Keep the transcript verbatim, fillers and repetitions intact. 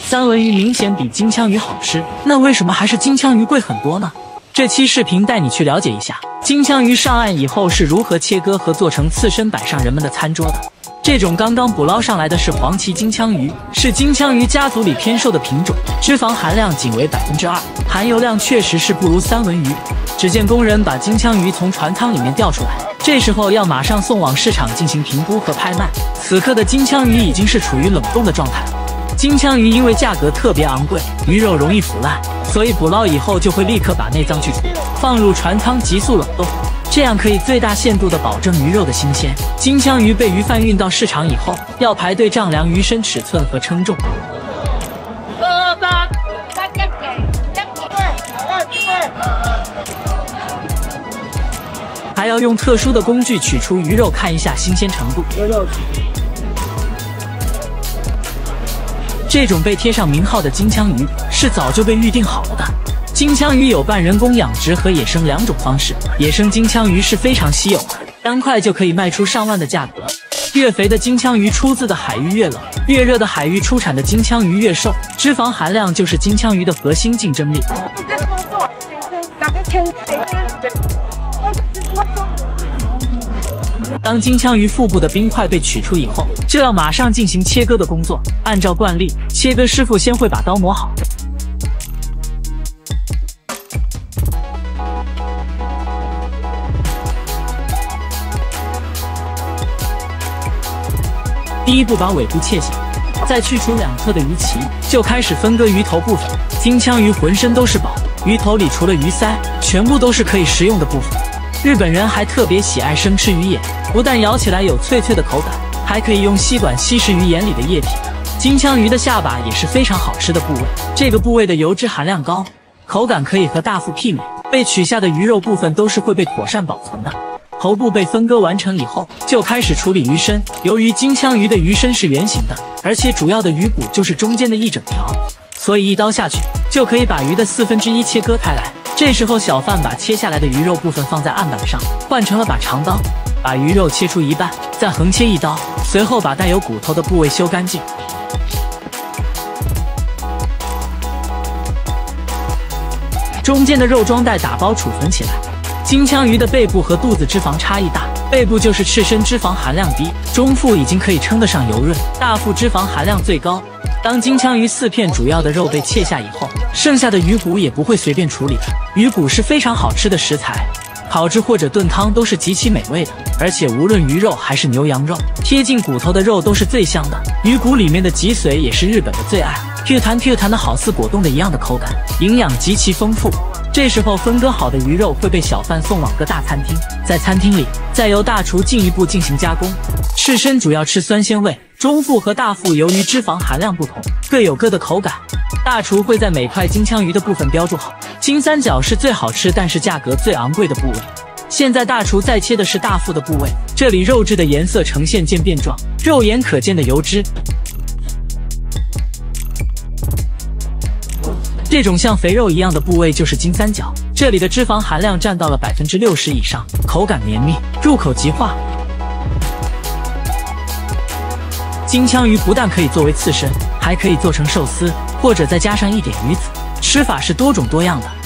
三文鱼明显比金枪鱼好吃，那为什么还是金枪鱼贵很多呢？这期视频带你去了解一下金枪鱼上岸以后是如何切割和做成刺身摆上人们的餐桌的。这种刚刚捕捞上来的是黄鳍金枪鱼，是金枪鱼家族里偏瘦的品种，脂肪含量仅为百分之二，含油量确实是不如三文鱼。只见工人把金枪鱼从船舱里面吊出来，这时候要马上送往市场进行评估和拍卖。此刻的金枪鱼已经是处于冷冻的状态了。金枪鱼因为价格特别昂贵，鱼肉容易腐烂，所以捕捞以后就会立刻把内脏去除，放入船舱急速冷冻。这样可以最大限度地保证鱼肉的新鲜。金枪鱼被鱼贩运到市场以后，要排队丈量鱼身尺寸和称重，还要用特殊的工具取出鱼肉，看一下新鲜程度。这种被贴上名号的金枪鱼是早就被预定好了的。金枪鱼有半人工养殖和野生两种方式，野生金枪鱼是非常稀有的，单块就可以卖出上万的价格。越肥的金枪鱼出自的海域越冷，越热的海域出产的金枪鱼越瘦，脂肪含量就是金枪鱼的核心竞争力。当金枪鱼腹部的冰块被取出以后，就要马上进行切割的工作。按照惯例，切割师傅先会把刀磨好。第一步把尾部切下，再去除两侧的鱼鳍，就开始分割鱼头部分。金枪鱼浑身都是宝，鱼头里除了鱼鳃，全部都是可以食用的部分。日本人还特别喜爱生吃鱼眼，不但咬起来有脆脆的口感，还可以用吸管吸食鱼眼里的液体。金枪鱼的下巴也是非常好吃的部位，这个部位的油脂含量高，口感可以和大腹媲美。被取下的鱼肉部分都是会被妥善保存的。头部被分割完成以后，就开始处理鱼身。由于金枪鱼的鱼身是圆形的，而且主要的鱼骨就是中间的一整条，所以一刀下去就可以把鱼的四分之一切割开来。这时候小贩把切下来的鱼肉部分放在案板上，换成了把长刀，把鱼肉切出一半，再横切一刀，随后把带有骨头的部位修干净。中间的肉装袋打包储存起来。金枪鱼的背部和肚子脂肪差异大，背部就是赤身脂肪含量低，中腹已经可以称得上油润，大腹脂肪含量最高。当金枪鱼四片主要的肉被切下以后，剩下的鱼骨也不会随便处理的。鱼骨是非常好吃的食材，烤制或者炖汤都是极其美味的。而且无论鱼肉还是牛羊肉，贴近骨头的肉都是最香的。鱼骨里面的脊髓也是日本的最爱，Q弹 Q弹的好似果冻的一样的口感，营养极其丰富。这时候分割好的鱼肉会被小贩送往各大餐厅，在餐厅里再由大厨进一步进行加工。赤身主要吃酸鲜味，中腹和大腹由于脂肪含量不同，各有各的口感。大厨会在每块金枪鱼的部分标注好，金三角是最好吃但是价格最昂贵的部位。现在大厨在切的是大腹的部位，这里肉质的颜色呈现渐变状，肉眼可见的油脂。这种像肥肉一样的部位就是金三角，这里的脂肪含量占到了百分之六十以上，口感绵密，入口即化。金枪鱼不但可以作为刺身，还可以做成寿司，或者再加上一点鱼籽，吃法是多种多样的。